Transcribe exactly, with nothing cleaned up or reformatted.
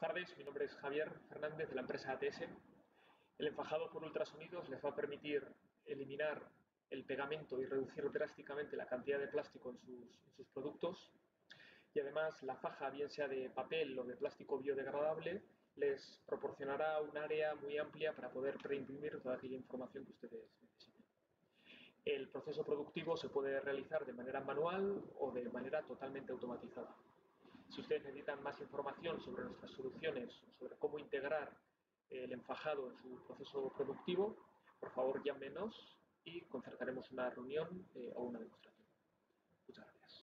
tardes, mi nombre es Javier Fernández de la empresa A T S. El enfajado por ultrasonidos les va a permitir eliminar el pegamento y reducir drásticamente la cantidad de plástico en sus, en sus productos. Y además la faja, bien sea de papel o de plástico biodegradable, les proporcionará un área muy amplia para poder preimprimir toda aquella información que ustedes necesiten. El proceso productivo se puede realizar de manera manual o de manera totalmente automatizada. Si ustedes necesitan más información sobre nuestras soluciones, sobre cómo integrar el enfajado en su proceso productivo, por favor llámenos y concertaremos una reunión eh, o una demostración.